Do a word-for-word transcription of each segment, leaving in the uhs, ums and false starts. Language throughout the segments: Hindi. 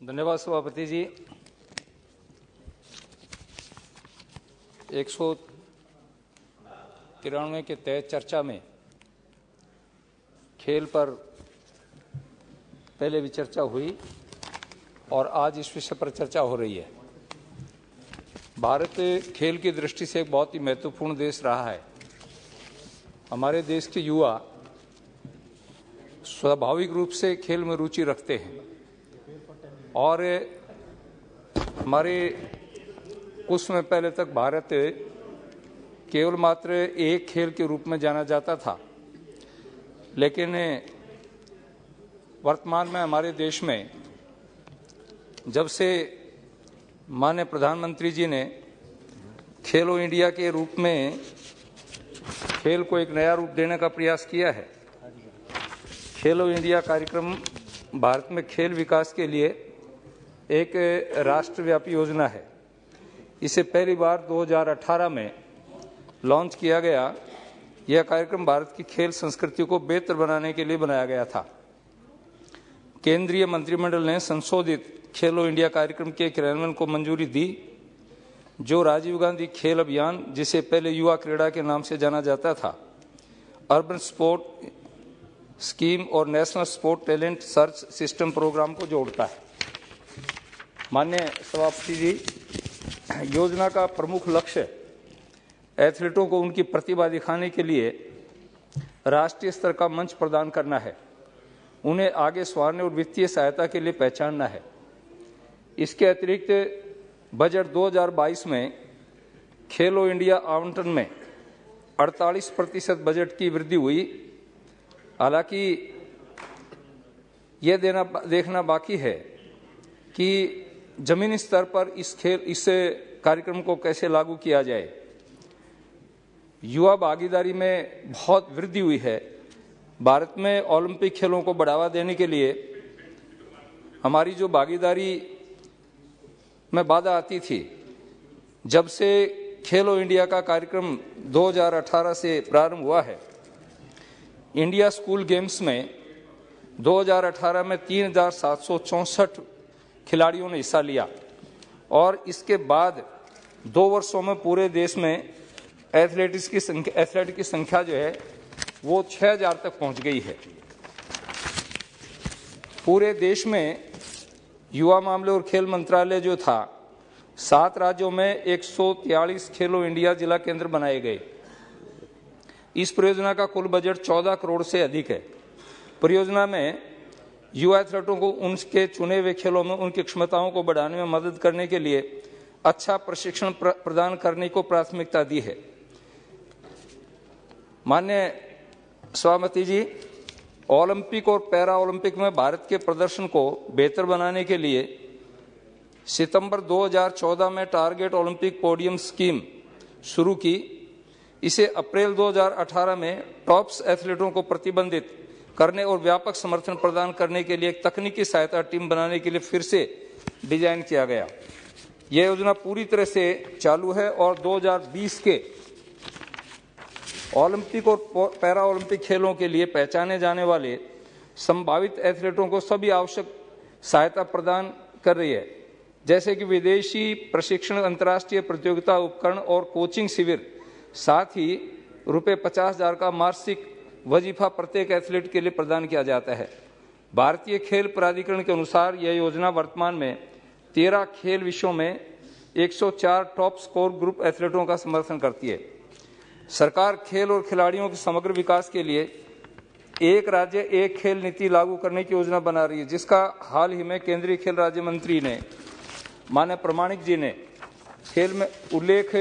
धन्यवाद सभापति जी। एक सौ तिरानवे के तहत चर्चा में खेल पर पहले भी चर्चा हुई और आज इस विषय पर चर्चा हो रही है। भारत खेल की दृष्टि से एक बहुत ही महत्वपूर्ण देश रहा है। हमारे देश के युवा स्वाभाविक रूप से खेल में रुचि रखते हैं और हमारे कुछ समय पहले तक भारत केवल मात्र एक खेल के रूप में जाना जाता था, लेकिन वर्तमान में हमारे देश में जब से माननीय प्रधानमंत्री जी ने खेलो इंडिया के रूप में खेल को एक नया रूप देने का प्रयास किया है, खेलो इंडिया कार्यक्रम भारत में खेल विकास के लिए एक राष्ट्रव्यापी योजना है। इसे पहली बार दो हज़ार अठारह में लॉन्च किया गया। यह कार्यक्रम भारत की खेल संस्कृति को बेहतर बनाने के लिए बनाया गया था। केंद्रीय मंत्रिमंडल ने संशोधित खेलो इंडिया कार्यक्रम के क्रियान्वयन को मंजूरी दी, जो राजीव गांधी खेल अभियान, जिसे पहले युवा क्रीड़ा के नाम से जाना जाता था, अर्बन स्पोर्ट स्कीम और national sport talent search system programme को जोड़ता है। माननीय सभापति जी, योजना का प्रमुख लक्ष्य एथलीटों को उनकी प्रतिभा दिखाने के लिए राष्ट्रीय स्तर का मंच प्रदान करना है, उन्हें आगे संवारने और वित्तीय सहायता के लिए पहचानना है। इसके अतिरिक्त बजट दो हज़ार बाईस में खेलो इंडिया आवंटन में अड़तालीस प्रतिशत बजट की वृद्धि हुई। हालांकि यह देना देखना बाकी है कि जमीनी स्तर पर इस खेल इस कार्यक्रम को कैसे लागू किया जाए। युवा भागीदारी में बहुत वृद्धि हुई है। भारत में ओलंपिक खेलों को बढ़ावा देने के लिए हमारी जो भागीदारी में बाधा आती थी, जब से खेलो इंडिया का कार्यक्रम दो हज़ार अठारह से प्रारंभ हुआ है, इंडिया स्कूल गेम्स में दो हज़ार अठारह में तीन हजार सात सौ चौंसठ खिलाड़ियों ने हिस्सा लिया और इसके बाद दो वर्षों में पूरे देश में एथलेटिक्स की संख्या एथलेट की संख्या जो है वो छह हजार तक पहुंच गई है। पूरे देश में युवा मामले और खेल मंत्रालय जो था, सात राज्यों में एक सौ तियालीस खेलो इंडिया जिला केंद्र बनाए गए। इस परियोजना का कुल बजट चौदह करोड़ से अधिक है। परियोजना में युवा एथलीटों को उनके चुने हुए खेलों में उनकी क्षमताओं को बढ़ाने में मदद करने के लिए अच्छा प्रशिक्षण प्र, प्रदान करने को प्राथमिकता दी है। माननीय सभापति जी, ओलंपिक और पैरा ओलंपिक में भारत के प्रदर्शन को बेहतर बनाने के लिए सितंबर दो हज़ार चौदह में टारगेट ओलंपिक पोडियम स्कीम शुरू की। इसे अप्रैल दो हज़ार अठारह में टॉप्स एथलीटों को प्रतिबंधित करने और व्यापक समर्थन प्रदान करने के लिए एक तकनीकी सहायता टीम बनाने के लिए फिर से डिजाइन किया गया। यह योजना पूरी तरह से चालू है और दो हज़ार बीस के ओलंपिक और पैरा ओलंपिक खेलों के लिए पहचाने जाने वाले संभावित एथलीटों को सभी आवश्यक सहायता प्रदान कर रही है, जैसे कि विदेशी प्रशिक्षण, अंतर्राष्ट्रीय प्रतियोगिता उपकरण और कोचिंग शिविर। साथ ही रुपये पचास हजार का मासिक वजीफा प्रत्येक एथलीट के लिए प्रदान किया जाता है। भारतीय खेल प्राधिकरण के अनुसार यह योजना वर्तमान में तेरह खेल विषयों में एक सौ चार टॉप स्कोर ग्रुप एथलीटों का समर्थन करती है। सरकार खेल और खिलाड़ियों के समग्र विकास के लिए एक राज्य एक खेल नीति लागू करने की योजना बना रही है, जिसका हाल ही में केंद्रीय खेल राज्य मंत्री ने माननीय प्रमाणिक जी ने खेल में उल्लेख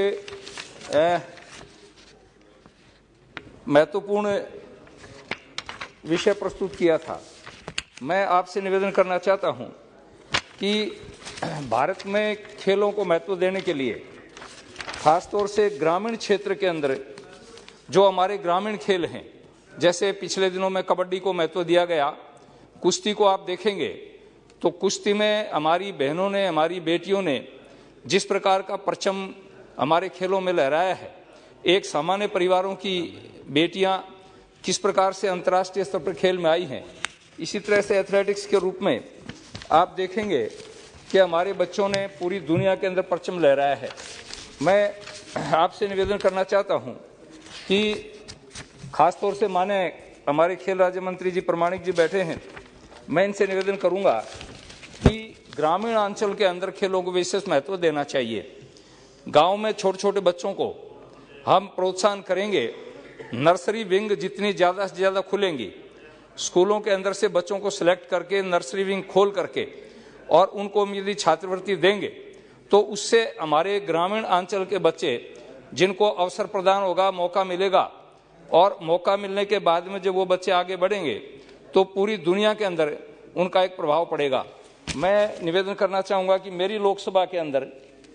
महत्वपूर्ण विषय प्रस्तुत किया था। मैं आपसे निवेदन करना चाहता हूं कि भारत में खेलों को महत्व देने के लिए खासतौर से ग्रामीण क्षेत्र के अंदर जो हमारे ग्रामीण खेल हैं, जैसे पिछले दिनों में कबड्डी को महत्व दिया गया, कुश्ती को आप देखेंगे तो कुश्ती में हमारी बहनों ने, हमारी बेटियों ने जिस प्रकार का परचम हमारे खेलों में लहराया है, एक सामान्य परिवारों की बेटियां किस प्रकार से अंतर्राष्ट्रीय स्तर पर खेल में आई हैं, इसी तरह से एथलेटिक्स के रूप में आप देखेंगे कि हमारे बच्चों ने पूरी दुनिया के अंदर परचम लहराया है। मैं आपसे निवेदन करना चाहता हूं कि खासतौर से माने हमारे खेल राज्य मंत्री जी प्रमाणिक जी बैठे हैं, मैं इनसे निवेदन करूंगा कि ग्रामीण अंचल के अंदर खेलों को विशेष महत्व देना चाहिए। गांव में छोटे छोटे बच्चों को हम प्रोत्साहन करेंगे, नर्सरी विंग जितनी ज़्यादा से ज़्यादा खुलेंगी, स्कूलों के अंदर से बच्चों को सिलेक्ट करके नर्सरी विंग खोल करके और उनको यदि छात्रवृत्ति देंगे तो उससे हमारे ग्रामीण अंचल के बच्चे जिनको अवसर प्रदान होगा, मौका मिलेगा, और मौका मिलने के बाद में जब वो बच्चे आगे बढ़ेंगे तो पूरी दुनिया के अंदर उनका एक प्रभाव पड़ेगा। मैं निवेदन करना चाहूँगा कि मेरी लोकसभा के अंदर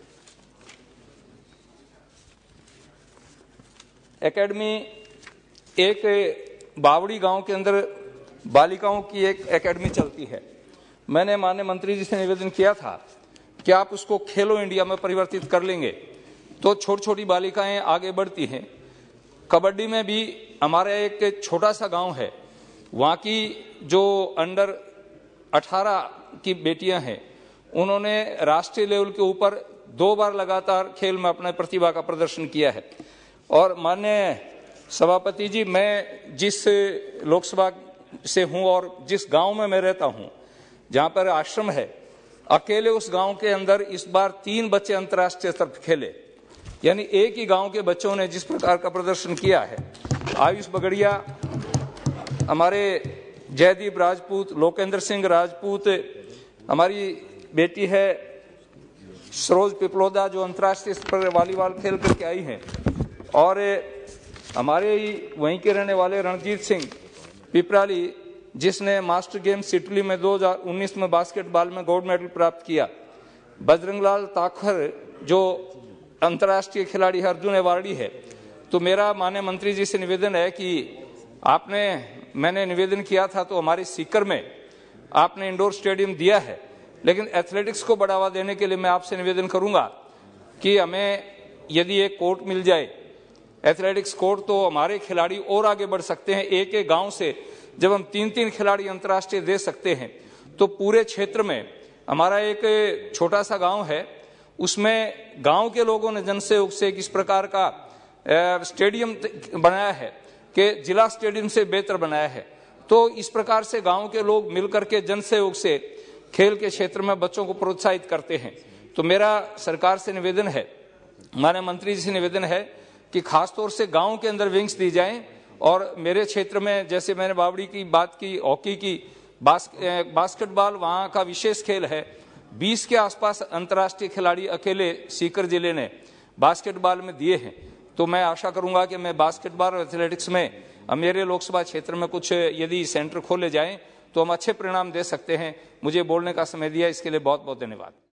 एकेडमी, एक बावड़ी गांव के अंदर बालिकाओं की एक एकेडमी चलती है। मैंने माननीय मंत्री जी से निवेदन किया था कि आप उसको खेलो इंडिया में परिवर्तित कर लेंगे तो छोटी छोटी बालिकाएं आगे बढ़ती हैं। कबड्डी में भी हमारा एक छोटा सा गांव है, वहाँ की जो अंडर अठारह की बेटियां हैं, उन्होंने राष्ट्रीय लेवल के ऊपर दो बार लगातार खेल में अपने प्रतिभा का प्रदर्शन किया है। और माननीय सभापति जी, मैं जिस लोकसभा से हूं और जिस गांव में मैं रहता हूं, जहां पर आश्रम है, अकेले उस गांव के अंदर इस बार तीन बच्चे अंतर्राष्ट्रीय स्तर पर खेले। यानी एक ही गांव के बच्चों ने जिस प्रकार का प्रदर्शन किया है। आयुष बगड़िया, हमारे जयदीप राजपूत, लोकेंद्र सिंह राजपूत, हमारी बेटी है सरोज पिपलोदा जो अंतर्राष्ट्रीय स्तर पर वॉलीबॉल खेल करके आई हैं, और हमारे ही वहीं के रहने वाले रणजीत सिंह पिपराली जिसने मास्टर गेम सिटली में दो हज़ार उन्नीस में बास्केटबॉल में गोल्ड मेडल प्राप्त किया। बजरंगलाल ताखर जो अंतर्राष्ट्रीय खिलाड़ी है, अर्जुन अवार्डी है। तो मेरा माननीय मंत्री जी से निवेदन है कि आपने, मैंने निवेदन किया था तो हमारे सीकर में आपने इंडोर स्टेडियम दिया है, लेकिन एथलेटिक्स को बढ़ावा देने के लिए मैं आपसे निवेदन करूंगा कि हमें यदि एक कोर्ट मिल जाए, एथलेटिक्स कोर्ट, तो हमारे खिलाड़ी और आगे बढ़ सकते हैं। एक एक गांव से जब हम तीन तीन खिलाड़ी अंतर्राष्ट्रीय दे सकते हैं तो पूरे क्षेत्र में, हमारा एक छोटा सा गांव है, उसमें गांव के लोगों ने जनसहयोग से किस प्रकार का स्टेडियम बनाया है कि जिला स्टेडियम से बेहतर बनाया है। तो इस प्रकार से गांव के लोग मिलकर के जनसहयोग से खेल के क्षेत्र में बच्चों को प्रोत्साहित करते हैं। तो मेरा सरकार से निवेदन है, माननीय मंत्री जी से निवेदन है कि खासतौर से गांव के अंदर विंग्स दी जाएं। और मेरे क्षेत्र में, जैसे मैंने बावड़ी की बात की, हॉकी की, बास, बास्केटबॉल वहाँ का विशेष खेल है। बीस के आसपास अंतर्राष्ट्रीय खिलाड़ी अकेले सीकर जिले ने बास्केटबॉल में दिए हैं। तो मैं आशा करूंगा कि मैं बास्केटबॉल और एथलेटिक्स में मेरे लोकसभा क्षेत्र में कुछ यदि सेंटर खोले जाएं तो हम अच्छे परिणाम दे सकते हैं। मुझे बोलने का समय दिया, इसके लिए बहुत बहुत धन्यवाद।